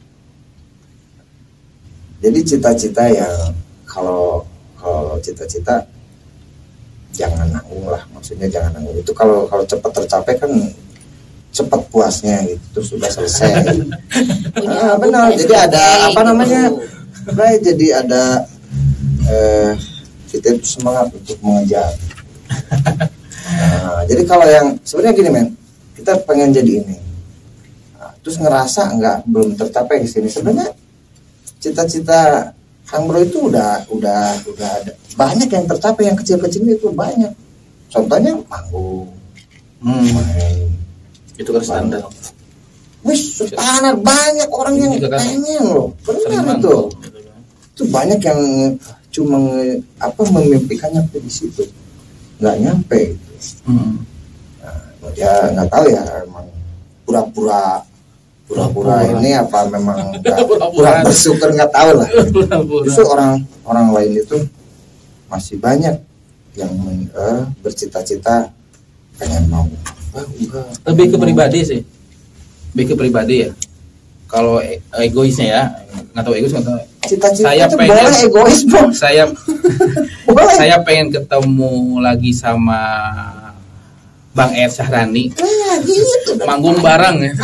jadi cita-cita yang kalau kalau cita-cita jangan nanggung lah, maksudnya jangan nanggung. Itu kalau kalau cepat tercapai kan cepat puasnya gitu, terus sudah selesai. Ah, benar. Jadi ada apa namanya? Bray, jadi ada eh, kita itu semangat untuk mengejar. Nah, jadi kalau yang sebenarnya gini men, kita pengen jadi ini, nah, terus ngerasa nggak belum tercapai di sini. Sebenarnya cita-cita Kang Bro itu udah udah udah ada banyak yang tercapai, yang kecil-kecilnya itu banyak. Contohnya manggung, Hmm, main. itu kan standar. Wis standar banyak orang yang Juga kan pengen loh, Sering benar itu. manggung, gitu kan. Itu banyak yang cuma nge- apa memimpikannya di situ, nggak nyampe. Gitu. Hmm. Nah, ya nggak tahu ya emang pura-pura pura-pura Pura-pura. ini apa memang nggak Pura-pura. kurang bersyukur nggak tahu lah. Pura-pura. Justru orang orang lain itu masih banyak yang men- eh, bercita-cita pengen mau ah, enggak, Lebih ke mau. pribadi sih, lebih ke pribadi ya. Kalau e- egoisnya ya, nggak tahu egois nggak tahu. Cita-cita Saya itu pengen- boleh egois bro, Saya boleh. saya pengen ketemu lagi sama Bang Er Syahrani, Nah, gitu dong. manggung bareng ya.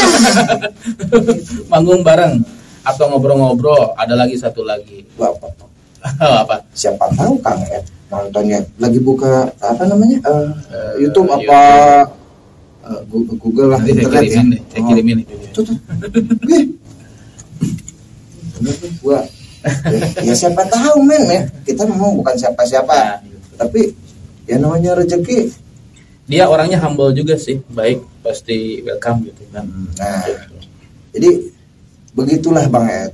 Manggung bareng atau ngobrol-ngobrol. Ada lagi satu lagi. Bapak, Apa? siapa tahu Kang Ed nontonnya lagi buka apa namanya eh, Eh, YouTube apa eh, Google, Google lah Nanti saya internet ya. kirimin deh, saya Oh. kirimin nih videonya. Tuh, tuh. Wih. Bener tuh, gua ya, ya siapa tahu men ya, kita memang bukan siapa-siapa, Nah, gitu. tapi ya namanya rezeki. Dia orangnya humble juga sih, baik, pasti welcome gitu kan. Nah, Gitu. jadi begitulah Bang Ed.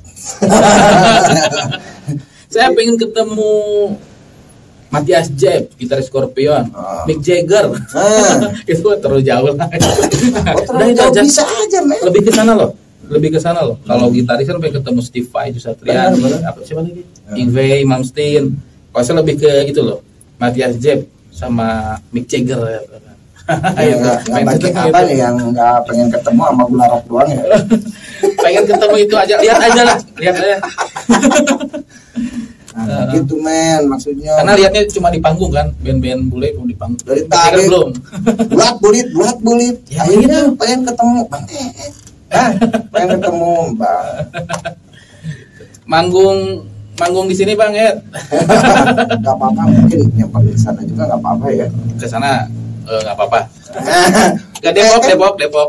Saya pengen ketemu Matias Jeb, gitaris Scorpion, Ah. Mick Jagger. Ah. Itu terlalu jauh lah. Oh, terlalu Udah, jauh aja. bisa aja men. Lebih ke sana loh. Lebih ke sana loh. Kalau gitaris kan pengen ketemu Steve Vai, Satria, Benar, benar. apa siapa lagi? Ya. Ingve, Malmsteen. Kalau saya lebih ke itu loh, Matthias Jeb sama Mick Jagger ya. Ya, nggak nggak bagi apa nih yang nggak pengen ketemu sama gula rock doang ya. Pengen ketemu itu aja, lihat aja lah, lihat aja. Nah, gitu men maksudnya. Karena lihatnya cuma di panggung kan, band-band bule di panggung. Dari Mick Jagger tadi belum. bulat bulit bulat bulit. Ya, Akhirnya gitu. pengen ketemu Bang Eh. Ah, pengen ketemu Bang. Manggung manggung di sini Bang Ed. Gak apa-apa mungkin yang paling sana juga gak apa-apa ya. Ke sana eh, nggak apa-apa. Gak Depok, Depok, Depok.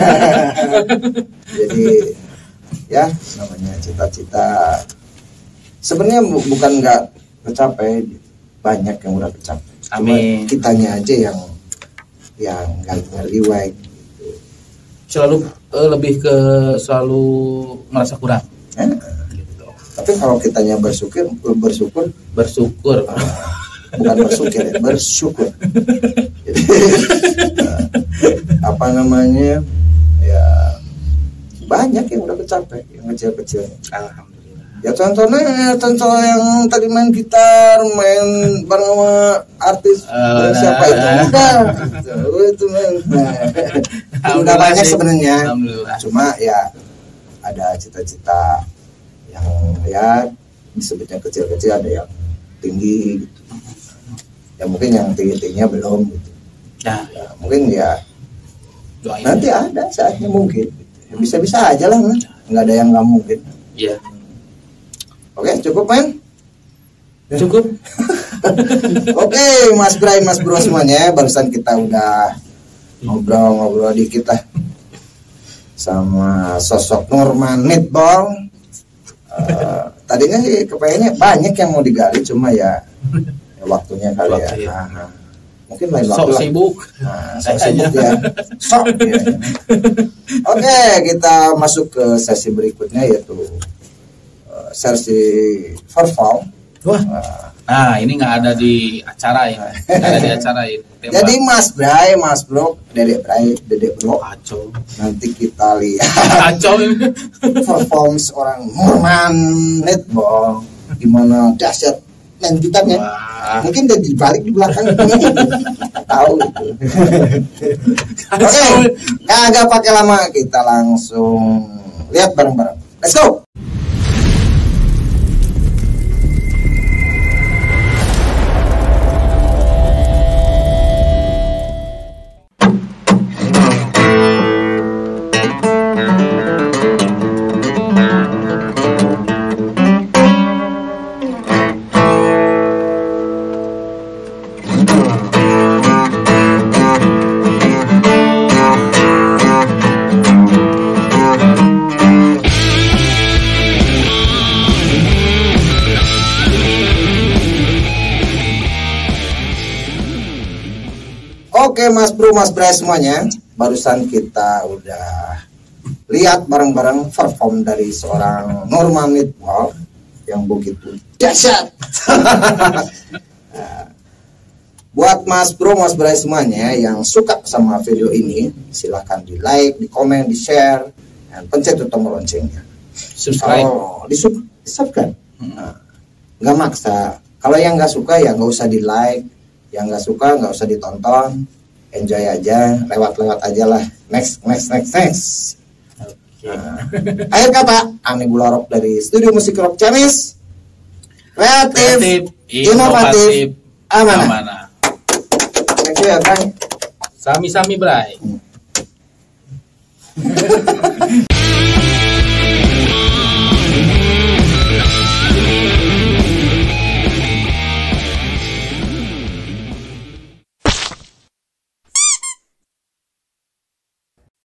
Jadi ya namanya cita-cita sebenarnya bu- bukan nggak tercapai, banyak yang udah tercapai. Cuma Amin. kitanya aja yang yang nggak ngeliwai. Selalu eh, lebih ke selalu merasa kurang. Eh, tapi kalau kitanya bersyukur bersyukur Bersyukur. bukan bersyukur ya, bersyukur. Jadi eh, apa namanya ya banyak yang udah tercapai, yang kecil-kecil. Alhamdulillah. Ya contohnya contoh yang tadi main gitar, main bareng sama artis Oh, siapa itu nah. udah oh, itu men. Nah, udah banyak sebenarnya. Alhamdulillah. Cuma ya ada cita-cita yang ya disebutnya kecil-kecil, ada yang tinggi gitu. Ya mungkin yang tinggi-tingginya belum gitu. Nah, Ya, mungkin ya doain. nanti ada saatnya mungkin. Ya, bisa-bisa aja lah, man. Nggak ada yang nggak mungkin. Iya. Oke, cukup men. Cukup. Oke, Mas Bray, Mas Bro semuanya, barusan kita udah ngobrol-ngobrol dikit lah sama sosok Norman Meatball. Uh, tadinya sih kepengennya banyak yang mau digali, cuma ya, ya waktunya kali Waktu, ya. ya. Nah, mungkin lain waktu Sok lah. sibuk. Nah, sok sibuk ya. Sok. Ya. Oke, kita masuk ke sesi berikutnya yaitu uh, sesi perform. Wah. Uh, Nah, ini nggak ada di acara ya. Nggak ada di acara ya. Tembak. Jadi Mas Bray, Mas Bro, Dedek Bray, Dedek Bro, Kacau. nanti kita lihat Kacau ini. perform seorang Norman Meatball gimana dahsyat main gitarnya. Wah. Mungkin dia dibalik di belakang itu tahu. Gitu. Oke, kagak pakai lama, kita langsung lihat bareng-bareng. Let's go. Oke Mas Bro, Mas Bray semuanya, barusan kita udah lihat bareng-bareng perform dari seorang Norman Meatball yang begitu dahsyat. Nah, buat Mas Bro, Mas Bray semuanya yang suka sama video ini, silahkan di like, di komen, di share, dan pencet tombol loncengnya. Subscribe. Oh, di sub- di subscribe. Nah, nggak maksa. Kalau yang nggak suka ya nggak usah di like, yang nggak suka nggak usah ditonton, enjoy aja, lewat-lewat aja lah. Next, next, next, next. Oke. Nah, akhir kata, Ani Bularok dari Studio Musik Rock Ciamis, kreatif, Kreatif, inovatif, inovatif, amanah. amanah. Thank you ya, Bang. Sami-sami, Bray.